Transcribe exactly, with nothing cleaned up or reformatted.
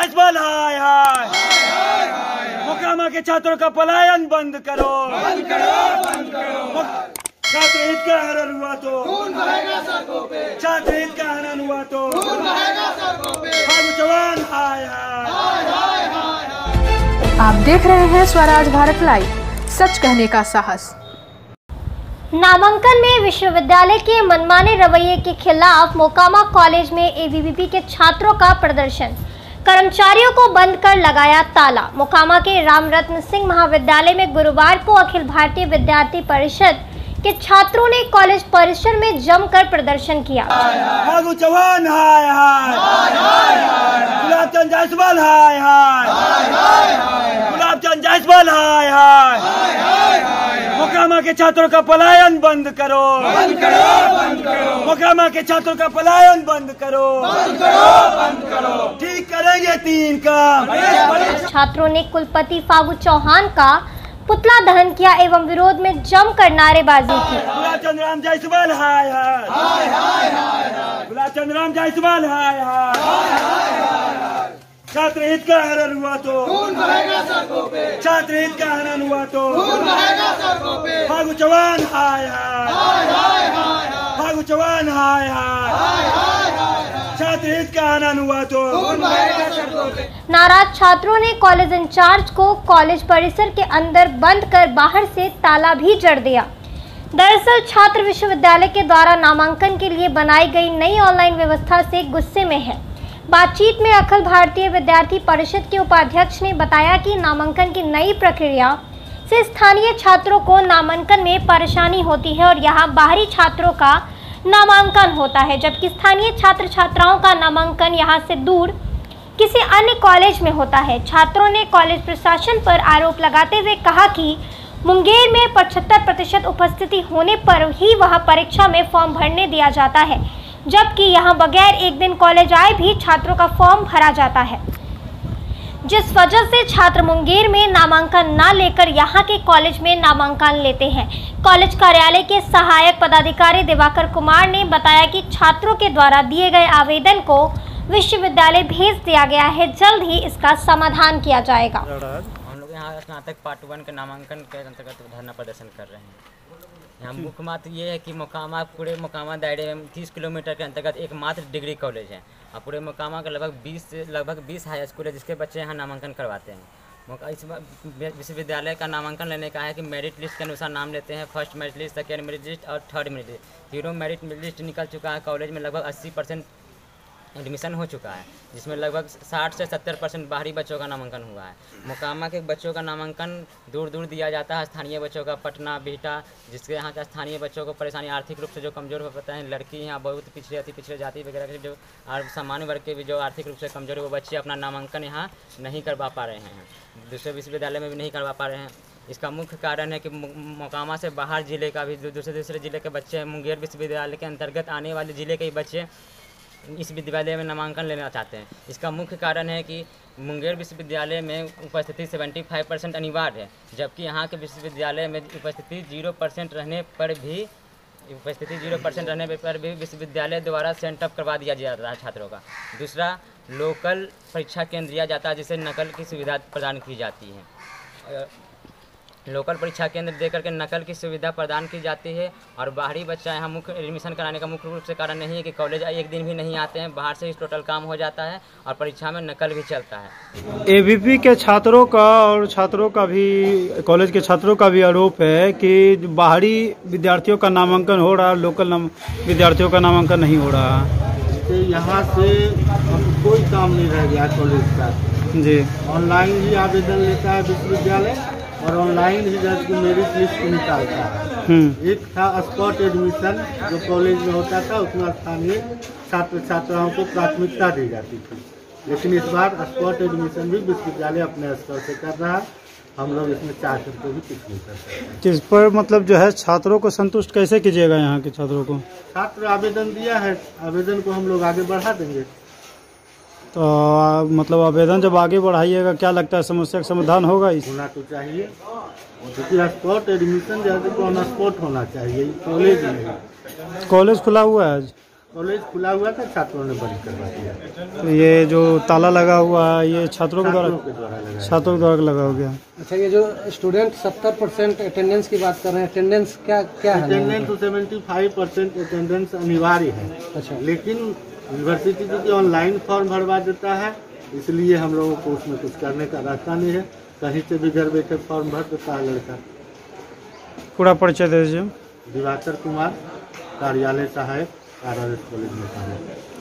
जायसवाल हाय हाय, मोकामा के छात्रों का पलायन बंद करो, बंद करो, बंद करो। छात्र हित का हनन हुआ तो खून बहेगा सड़कों पे, छात्र हित का हनन हुआ तो खून बहेगा सड़कों पे। फागु चौहान हाय हाय, हाय हाय हाय। आप देख रहे हैं स्वराज भारत लाइव, सच कहने का साहस। नामांकन में विश्वविद्यालय के मनमाने रवैये के खिलाफ मोकामा कॉलेज में ए बी वी पी के छात्रों का प्रदर्शन, कर्मचारियों को बंद कर लगाया ताला। मोकामा के रामरत्न सिंह महाविद्यालय में गुरुवार को अखिल भारतीय विद्यार्थी परिषद के छात्रों ने कॉलेज परिसर में जमकर प्रदर्शन किया। फागु चौहान हाय हाय, गुलाब चंद जायसवाल हाय हाय, गुलाब चंद जायसवाल हाय हाय, मोकामा के छात्रों का पलायन बंद करो, बंद करो, बंद करो। मोकामा के छात्रों का पलायन बंद करो, बंद करो, बंद करो। ठीक करेंगे तीन काम। छात्रों ने कुलपति फागु चौहान का पुतला दहन किया एवं विरोध में जमकर नारेबाजी की। गुलाब चंद राम जायसवाल हाय हाय, गुलाब चंद राम जायसवाल हाय हाय। छात्र हित का हनन हुआ तो खून बहेगा सड़कों पे, छात्र हित का हनन हुआ तो खून बहेगा सड़कों पे। फागु चौहान हाय हाय, फागु चौहान हाय हाय, छात्र हित का हनन हुआ तो खून बहेगा सड़कों पे। नाराज छात्रों ने कॉलेज इंचार्ज को कॉलेज परिसर के अंदर बंद कर बाहर से ताला भी जड़ दिया। दरअसल छात्र विश्वविद्यालय के द्वारा नामांकन के लिए बनाई गई नई ऑनलाइन व्यवस्था से गुस्से में है। बातचीत में अखिल भारतीय विद्यार्थी परिषद के उपाध्यक्ष ने बताया कि नामांकन की नई प्रक्रिया से स्थानीय छात्रों को नामांकन में परेशानी होती है और यहाँ बाहरी छात्रों का नामांकन होता है, जबकि स्थानीय छात्र छात्राओं का नामांकन यहाँ से दूर किसी अन्य कॉलेज में होता है। छात्रों ने कॉलेज प्रशासन पर आरोप लगाते हुए कहा कि मुंगेर में पचहत्तर प्रतिशत उपस्थिति होने पर ही वह परीक्षा में फॉर्म भरने दिया जाता है, जबकि यहाँ बगैर एक दिन कॉलेज आए भी छात्रों का फॉर्म भरा जाता है, जिस वजह से छात्र मुंगेर में नामांकन न लेकर यहाँ के कॉलेज में नामांकन लेते हैं। कॉलेज कार्यालय के सहायक पदाधिकारी दिवाकर कुमार ने बताया कि छात्रों के द्वारा दिए गए आवेदन को विश्वविद्यालय भेज दिया गया है, जल्द ही इसका समाधान किया जाएगा। हम लोग यहाँ स्नातक पार्ट वन के नामांकन के अंतर्गत धरना प्रदर्शन कर रहे हैं। यहाँ मुख्य बात ये है कि मोकामा पूरे मोकामा दायरे में तीस किलोमीटर के अंतर्गत एकमात्र डिग्री कॉलेज है और पूरे मोकामा का लगभग बीस लगभग बीस हाई स्कूल है जिसके बच्चे यहाँ नामांकन करवाते हैं। इस विश्वविद्यालय का नामांकन लेने का है कि मेरिट लिस्ट के अनुसार नाम लेते हैं, first merit list, second merit list और third merit list. Hero merit list निकल चुका है, कॉलेज में लगभग अस्सी परसेंट एडमिशन हो चुका है, जिसमें लगभग साठ से सत्तर परसेंट बाहरी बच्चों का नामांकन हुआ है। मोकामा के बच्चों का नामांकन दूर दूर दिया जाता है, स्थानीय बच्चों का पटना बिहटा, जिसके यहाँ का स्थानीय बच्चों को परेशानी आर्थिक रूप से जो कमज़ोर हो पाता है, लड़की यहाँ बहुत पिछड़े अति पिछड़े जाति वगैरह के जो और सामान्य वर्ग के भी जो आर्थिक रूप से कमज़ोर है वो बच्चे अपना नामांकन यहाँ नहीं करवा पा रहे हैं, दूसरे विश्वविद्यालय में भी नहीं करवा पा रहे हैं। इसका मुख्य कारण है कि मोकामा से बाहर ज़िले का भी दूसरे दूसरे ज़िले के बच्चे मुंगेर विश्वविद्यालय के अंतर्गत आने वाले ज़िले के ही बच्चे इस विद्यालय में नामांकन लेना चाहते हैं। इसका मुख्य कारण है कि मुंगेर विश्वविद्यालय में उपस्थिति पचहत्तर परसेंट अनिवार्य है, जबकि यहाँ के विश्वविद्यालय में उपस्थिति जीरो परसेंट रहने पर भी उपस्थिति जीरो परसेंट रहने पर भी विश्वविद्यालय द्वारा सेंटअप करवा दिया जाता है छात्रों का। दूसरा, लोकल परीक्षा केंद्र दिया जाता है जिससे नकल की सुविधा प्रदान की जाती है। लोकल परीक्षा केंद्र देकर के नकल की सुविधा प्रदान की जाती है और बाहरी बच्चा यहाँ मुख्य एडमिशन कराने का मुख्य रूप से कारण नहीं है कि कॉलेज एक दिन भी नहीं आते हैं, बाहर से ही टोटल काम हो जाता है और परीक्षा में नकल भी चलता है। ए बी पी के छात्रों का और छात्रों का भी कॉलेज के छात्रों का भी आरोप है कि बाहरी विद्यार्थियों का नामांकन हो रहा है, लोकल विद्यार्थियों का नामांकन नहीं हो रहा है। यहाँ से कोई काम नहीं रह गया कॉलेज का जी, ऑनलाइन ही आवेदन लेता है विश्वविद्यालय और ऑनलाइन ही जज की मेरिट लिस्ट निकालता है। एक था स्पॉट एडमिशन जो कॉलेज में होता था, उसमें स्थानीय छात्र छात्राओं को प्राथमिकता दी जाती थी, लेकिन इस बार स्पॉट एडमिशन भी विश्वविद्यालय अपने स्तर से कर रहा है। हम लोग इसमें चाह करके भी कुछ नहीं कर सकते। इस पर मतलब जो है छात्रों को संतुष्ट कैसे कीजिएगा? यहाँ के छात्रों को छात्र आवेदन दिया है, आवेदन को हम लोग आगे बढ़ा देंगे। तो मतलब आवेदन जब आगे बढ़ाइएगा, क्या लगता है समस्या का समाधान होगा? इस होना तो चाहिए, क्योंकि स्पॉट एडमिशन जैसे तो ऑन स्पॉट होना चाहिए, कॉलेज में। कॉलेज खुला हुआ है आज? कॉलेज खुला हुआ था, छात्रों ने बंद करवा दिया। तो ये जो ताला लगा हुआ है ये छात्रों के द्वारा छात्रों के द्वारा लगाया। छात्रों के द्वारा लगा हो गया। अच्छा, ये जो स्टूडेंट सत्तर परसेंट अटेंडेंस की बात कर रहे हैं, अटेंडेंस क्या क्या है? अटेंडेंस तो सेवेंटी फाइव परसेंट अटेंडेंस अनिवार्य है। अच्छा, लेकिन यूनिवर्सिटी क्योंकि ऑनलाइन फॉर्म भरवा देता है, इसलिए हम लोगों को उसमें कुछ करने का रास्ता नहीं है। कहीं से भी घर बैठे फॉर्म भर देता है लड़का। पूरा परिचय दे दीजिए। दिवाकर कुमार, कार्यालय सहायक, आर आर एस कॉलेज में।